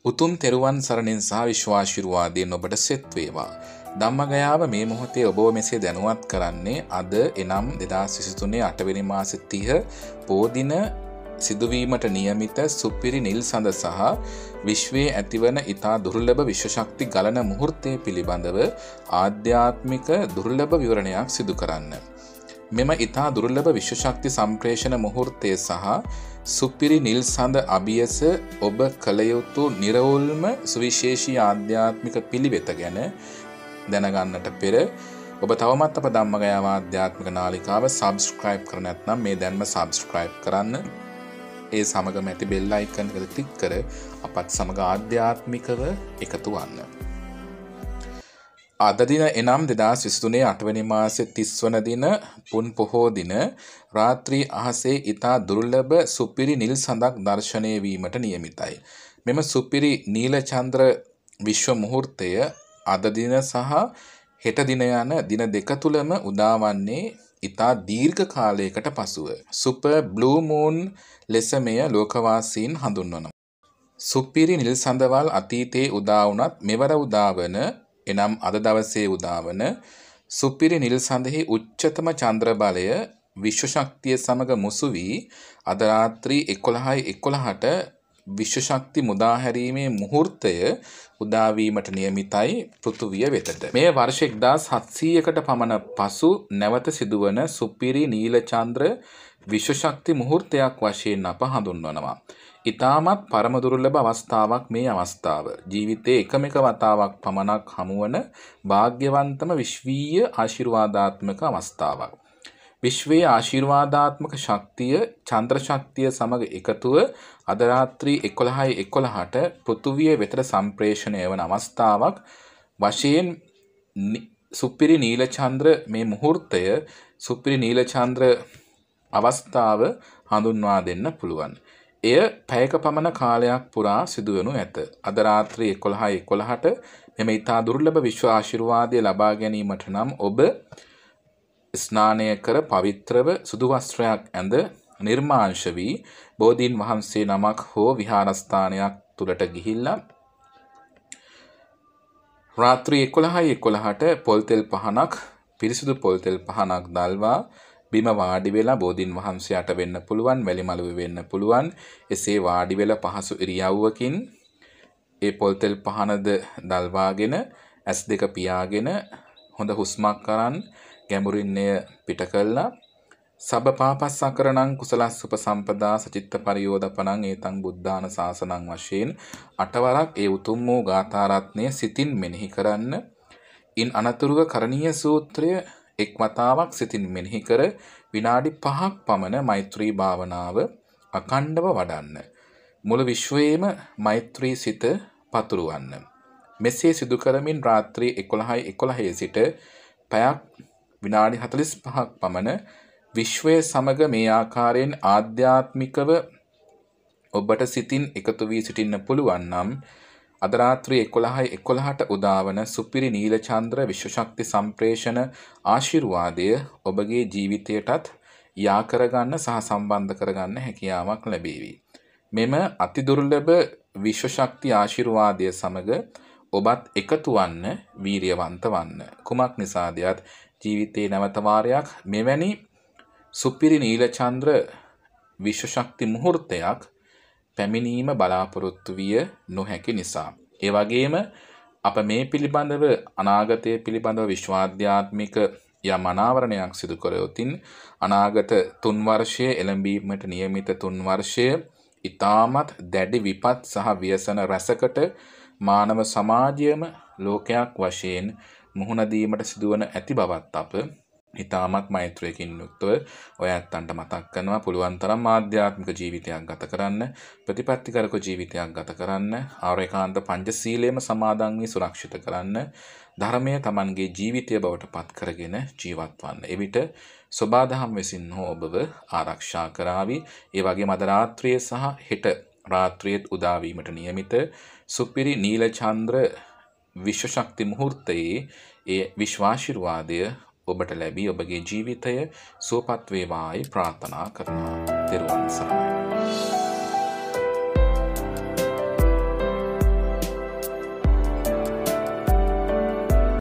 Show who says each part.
Speaker 1: උතුම් තෙරුවන් සරණින් සහ විශ්වාශිර්වාදයෙන් ඔබට සෙත් වේවා. ධම්මගයාව මේ මොහොතේ ඔබව මෙසේ දැනුවත් කරන්නේ අද එනම් 2023 8 වෙනි මාසේ 30 පෝදින සිදුවීමට නියමිත සුපිරි නිල් සඳ සහ විශ්වයේ ඇතිවන ඊතා දුර්ලභ විශ්ව ශක්ති ගලන මුහුර්තය පිළිබඳව ආධ්‍යාත්මික දුර්ලභ විවරණයක් සිදු කරන්න. මෙම ඊතා දුර්ලභ විශ්ව ශක්ති සම්ප්‍රේෂණ මුහුර්තය සහ සුපිරි නිල් සඳ අභියස ඔබ කළ යුතු නිර්වෝල්ම සුවිශේෂී ආධ්‍යාත්මික පිළිවෙත ගැන දැනගන්නට පෙර ඔබ තවමත් අප ධම්මගයාව ආධ්‍යාත්මික නාලිකාව සබ්ස්ක්‍රයිබ් කර නැත්නම් මේ දැන්ම සබ්ස්ක්‍රයිබ් කරන්න. ඒ සමගම ඇති බෙල් අයිකන් එක ක්ලික් කර අපත් සමග ආධ්‍යාත්මිකව එකතු වන්න. අද දින එනම් 2023 8 වෙනි මාසේ 30 වන දින පුන් පොහෝ දින රාත්‍රී අහසේ ඊතා දුර්ලභ සුපිරි නිල් සඳක් දර්ශනය වීමට නියමිතයි. මෙම සුපිරි නීල චන්ද්‍ර විශ්ව මුහුර්තය අද දින සහ හෙට දින යන දින දෙක තුලම උදාවන්නේ ඊතා දීර්ඝ කාලයකට පසුව. සුපර් බ්ලූ මූන් ලෙස මෙය ලෝකවාසීන් හඳුන්වනවා. සුපිරි නිල් සඳවල් අතීතයේ උදා වුණත් මෙවර උදාවන එනම් අද දවසේ උදාවන සුපිරි නිල් සඳෙහි උච්චතම චන්ද්‍ර බලය විශ්ව ශක්තිය සමග මුසු වී අද රාත්‍රී 11:11ට විශ්ව ශක්ති මුදා හැරීමේ මුහුර්තය උදා වීමට නියමිතයි පෘථුවිය වෙතට. මේ වර්ෂ 1700කට පමණ පසු නැවත සිදුවන සුපිරි නීල චන්ද්‍ර විශ්ව ශක්ති මුහුර්තයක් වශයෙන් අප හඳුන්වනවා. ඉතාමත් පරම දුර්ලභ අවස්ථාවක් මේ අවස්ථාව. ජීවිතයේ එකම එක වතාවක් පමණක් හමුවන වාග්යවන්තම විශ්වීය ආශිර්වාදාත්මක අවස්ථාවක්. විශ්වයේ ආශිර්වාදාත්මක ශක්තිය චන්ද්‍ර ශක්තිය සමග එකතුව අද රාත්‍රී 11:11ට පෘථුවිය වෙතට සම්ප්‍රේෂණය වන අවස්ථාවක් වශයෙන් සුපිරි නීල චන්ද්‍ර මේ මුහුර්තය සුපිරි නීල චන්ද්‍ර අවස්ථාව හඳුන්වා දෙන්න පුළුවන්. එය පැයක පමණ කාලයක් පුරා සිදුවනු ඇත. අද රාත්‍රී 11:11ට මෙම ඊතා දුර්ලභ විශ්ව ආශිර්වාදය ලබා ගැනීමට නම් ඔබ ස්නානය කර පවිත්‍රව සුදු වස්ත්‍රයක් ඇඳ නිර්මාංශ වී බෝධීන් වහන්සේ නමක් හෝ විහාරස්ථානයක් තුලට ගිහිල්ලා රාත්‍රී 11:11ට පොල්තෙල් පහනක් පිරිසිදු පොල්තෙල් පහනක් දල්වා බිම වාඩි වෙලා බෝධීන් වහන්සේට වෙන්න පුළුවන්, වැලි මළුවේ වෙන්න පුළුවන්. එසේ වාඩි වෙලා පහසු ඉරියව්වකින් ඒ පොල්තෙල් පහනද දල්වාගෙන ඇස් දෙක පියාගෙන හොඳ හුස්මක් අරන් ගැඹුරින් එය පිට කළා. සබ්බපාපස්සකරණං කුසලස්ස උපසම්පදා සචිත්ත පරියෝදපණං ඒතං බුද්ධාන ශාසනං වශයෙන් අටවරක් ඒ උතුම් වූ ගාථා රත්නය සිතින් මෙනෙහි කරන්න. ඉන් අනතුරුව කරණීය සූත්‍රය එක් වතාවක් සිතින් මෙනෙහි කර විනාඩි 5ක් පමණ මෛත්‍රී භාවනාව අඛණ්ඩව වඩන්න. මුළු විශ්වයේම මෛත්‍රී සිත පතුරවන්න. මෙසේ සිදු කරමින් රාත්‍රී 11:11 සිට පැයක් විනාඩි 45ක් පමණ විශ්වය සමග මේ ආකාරයෙන් ආධ්‍යාත්මිකව ඔබට සිතින් එකතු වී සිටින්න පුළුවන් නම් අද රාත්‍රී 11:11ට උදාවන සුපිරි නීල චන්ද්‍ර විශ්ව ශක්ති සම්ප්‍රේෂණ ආශිර්වාදය ඔබගේ ජීවිතයටත් යා කරගන්න සහ සම්බන්ධ කරගන්න හැකියාවක් ලැබේවි. මෙම අති දුර්ලභ විශ්ව ශක්ති ආශිර්වාදය සමග ඔබත් එකතු වන්න, වීරියවන්ත වන්න. කුමක් නිසාදයත් ජීවිතයේ නැවත වාරයක් මෙවැනි සුපිරි නීල චන්ද්‍ර විශ්ව ශක්ති මුහුර්තයක් පැමිණීම බලාපොරොත්තු විය නොහැකි නිසා. ඒ වගේම අප මේ පිළිබඳව අනාගතය පිළිබඳව විශ්වාධ්‍යාත්මික යම් අනාවරණයක් සිදු කරවතින් අනාගත 3 වර්ෂයේ එළඹීමට නියමිත 3 වර්ෂය ඉතාමත් දැඩි විපත් සහ ව්‍යසන රැසකට මානව සමාජයම ලෝකයක් වශයෙන් මුහුණ දීමට සිදුවන ඇති බවත් අප ඉතාමත් මෛත්‍රියකින් යුක්තව ඔය ඇත්තන්ට මතක් කරනවා. පුළුවන් තරම් ආධ්‍යාත්මික ජීවිතයක් ගත කරන්න, ප්‍රතිපත්තිකරක ජීවිතයක් ගත කරන්න, ආරේකාන්ත පංචශීලයේම සමාදන් වී සුරක්ෂිත කරන්න, ධර්මය Tamanගේ ජීවිතය බවට පත් කරගෙන ජීවත් වන්න. එවිට සබාදහම් විසින් හෝ ඔබව ආරක්ෂා කරાવી. ඒ වගේම අද රාත්‍රියේ සහ හෙට රාත්‍රියේත් උදා වීමට නියමිත සුපිරි නීල චන්ද්‍ර විශ්ව ශක්ති මුහුර්තයේ ඒ විශ්වාශිර්වාදය ඔබට ලැබී ඔබගේ ජීවිතය සුවපත් වේවායි ප්‍රාර්ථනා කරනවා. තෙරුවන් සරණයි.